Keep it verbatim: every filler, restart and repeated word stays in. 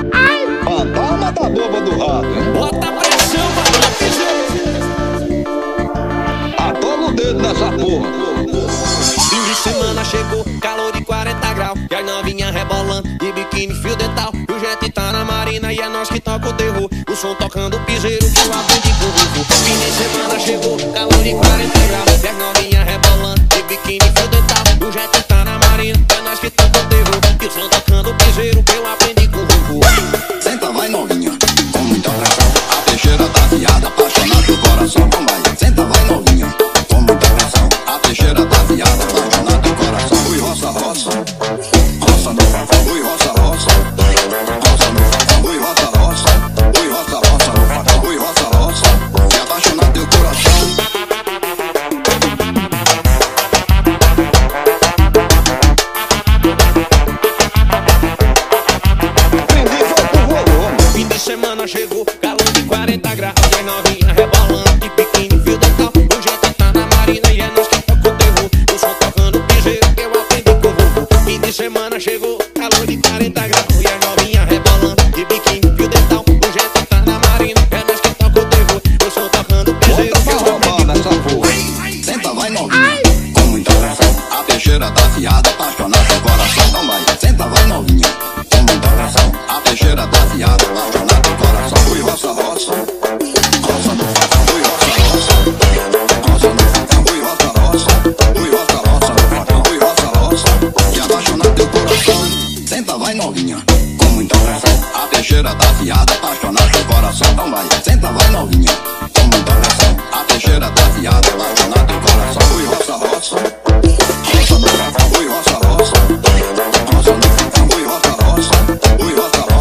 Fantasma da boba do rato, hein? Bota pressão, vai Atola o dedo nessa porra. Fim de semana chegou, calor de quarenta graus. E as novinhas rebolando, de biquíni, fio dental. E o jet tá na marina e é nós que toca o terror. O som tocando piseiro que eu aprendi com o Vivo. Fim de semana chegou, calor de quarenta graus. E as novinhas rebolando, de biquíni, fio dental. E o jet tá na marina e é nós que toca o terror. E o som tocando piseiro que eu aprendi com o Vivo. Senta, vai novinha, com muita pressão. A peixeira tá fiada, apaixonada do coração. Então vai, senta, vai novinha, com muita pressão. A peixeira tá fiada, apaixonada do coração. Ui, roça, roça, roça no facão. Ui, roça, roça, roça no facão. Ui, roça, roça, ui, roça, roça no facão. Ui, roça, roça, e apaixonada do coração. Fim de semana chegou, calor de quarenta graus. E as novinhas rebolando, de biquíni, fio dental. O jet tá na marina e é nós que toca o terror. O som tocando piseiro que eu aprendi com o Vivo. Fim de semana chegou, calor de quarenta graus. E as novinhas rebolando, de biquíni, fio dental. O jet tá na marina, é nós que toca o terror. O som tocando piseiro que eu aprendi nessa porra. Senta, vai novinha, com muita pressão. A peixeira tá fiada, apaixonada do coração. Então vai, senta, vai novinha, com muita pressão. A peixeira tá fiada, apaixonada do coração. Ui, roça, roça, roça no facão. Ui, roça, roça, roça no facão. Ui, roça, roça, ui, roça, roça no facão. Ui, roça, roça, e apaixonada do coração. Senta, vai novinha, com muita pressão. A peixeira tá fiada, apaixonada do coração. Então vai, senta, vai novinha, com muita pressão. A peixeira tá fiada, apaixonada do coração. Ui, roça, roça, roça no facão. Ui, roça, roça, roça no facão. Ui, roça, roça, ui, roça, roça.